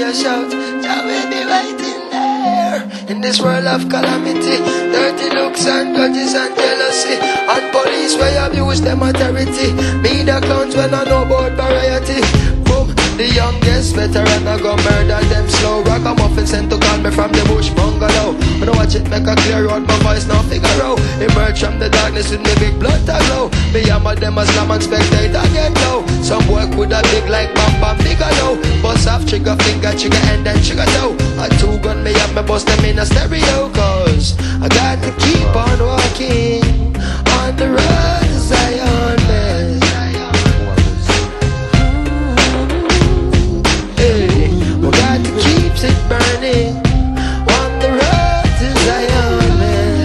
a shout. Jah will be waiting there. In this world of calamity, dirty looks and grudges and jealousy, and police where abuse them authority. Me the clowns when I know about variety. Boom, the youngest veteran I go murder them slow. Ragamuffin sent to call me from the bush bungalow. When I watch it make a clear out, my voice now figure out. Emerge from the darkness with me big blood to glow. Me hammer them as slam and spectator get low. Some boy could have big like Bam Bam Bigelow. Bust off trigger finger, trigger end and trigger toe. A two gun me up, me bust them in a stereo. Cause I got to keep on walking on the road to Zion, man. Hey, we got to keep it burning on the road to Zion, man.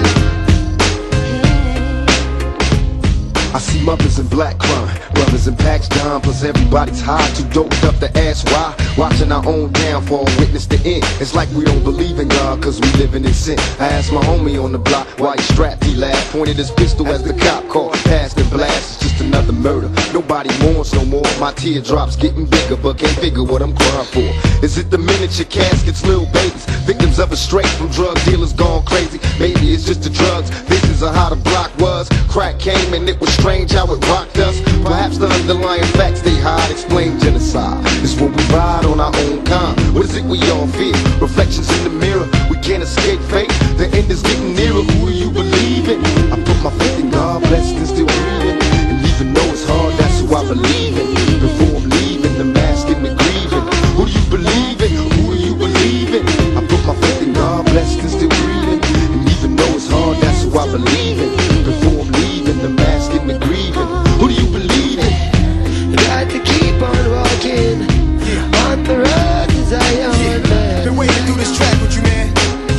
I see mothers in black crime, brothers in packs down, plus everybody's high, too doped up to ask why. Watching our own downfall, witness the end. It's like we don't believe in God, cause we living in sin. I asked my homie on the block why he strapped, he laughed, pointed his pistol as the cop called, passed and blast. It's just another murder, nobody mourns no more. My teardrops getting bigger, but can't figure what I'm crying for. Is it the miniature caskets, little babies, victims of a straight from drug dealers gone crazy? Maybe it's just the drugs, visions of how the block was. Crack came and it was strange how it rocked us. Perhaps the underlying facts they hide explain genocide. It's what we ride on our own kind. What is it we all fear? Reflections in the mirror, we can't escape fate. The end is getting nearer, who do you believe in? I put my faith in God, blessed and still breathing. And even though it's hard, that's who I believe in. Before I'm leaving, the mask and the grieving. Who do you believe in? Who do you believe in? I put my faith in God, blessed and still breathing. And even though it's hard, that's who I believe in. Before I'm leaving, the mask and the grieving. Who do you believe in? Got to keep on walking on the road to Zion, man. Been waiting to do this track with you, man.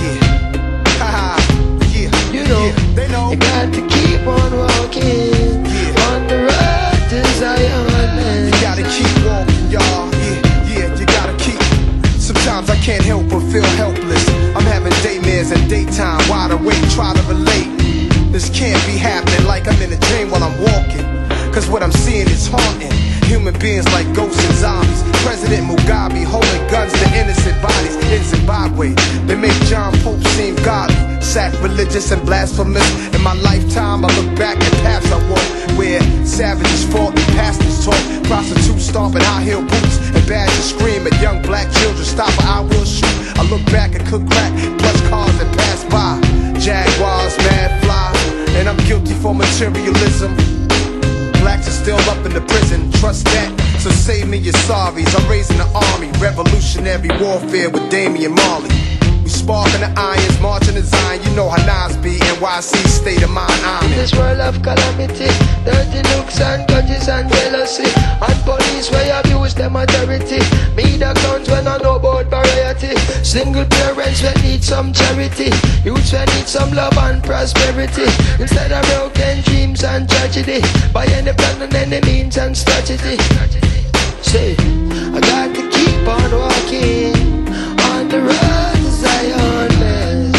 Yeah, haha, yeah. You know, yeah, they know. You got to keep on walking on the road to Zion, man. You gotta keep walking, y'all. Yeah, you gotta keep. Sometimes I can't help but feel helpless. I'm having daymares and daytime, wide awake, try to relate. This can't be happening like I'm in a dream while I'm walking. Cause what I'm seeing is haunting. Human beings like ghosts and zombies. President Mugabe holding guns to innocent bodies in Zimbabwe. They make John Pope seem godly, sacrilegious and blasphemous. In my lifetime I look back at paths I walk, where savages fought and pastors taught, prostitutes stomping high-heel boots, and badgers scream at young black children, stop or I will shoot. I look back and cook crack, plus cars that pass by, Jaguars, mad fly, and I'm guilty for materialism. Blacks are still up in the prison, trust that, so save me your sorries. I'm raising the army, revolutionary warfare with Damian Marley. We sparking the irons, marching the Zion. You know how Nas be, NYC, state of mind, I'm in this world of calamity, dirty looks and grudges and jealousy, and police where abuse them authority. Me the clowns when I know about variety. Single parents that need some charity, youths that need some love and prosperity, instead of broken dreams and tragedy, by any plan and any means and strategy. Say, I got to keep on walking on the road to Zion, man.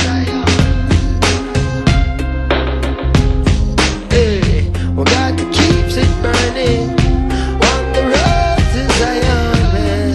Hey, we got to keep it burning on the road to Zion, man.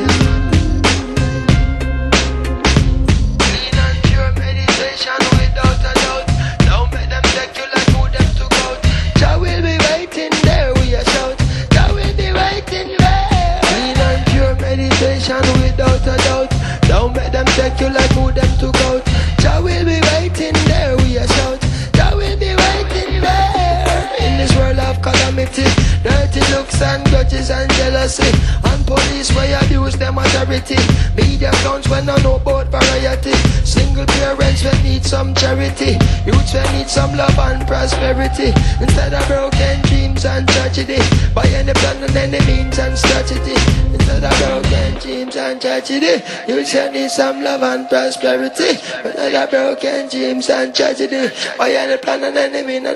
Clean and pure meditation without a doubt. Don't make them take you like who them took out. Jah will be waiting there, we a shout. Jah will be waiting there. Clean and pure meditation without a doubt. Don't make them take you like who them took out. Jah will be waiting there, we a shout. Jah will be waiting there. In this world of calamity, dirty looks and grudges and jealousy, and police where abuse them authority. Media clowns when I know about variety. Single parents when need some charity, youths when need some love and prosperity, instead of broken dreams and tragedy, by any plan and any means and strategy. Instead of broken dreams and tragedy, youths when need some love and prosperity, instead of broken dreams and tragedy, by any plan and any means.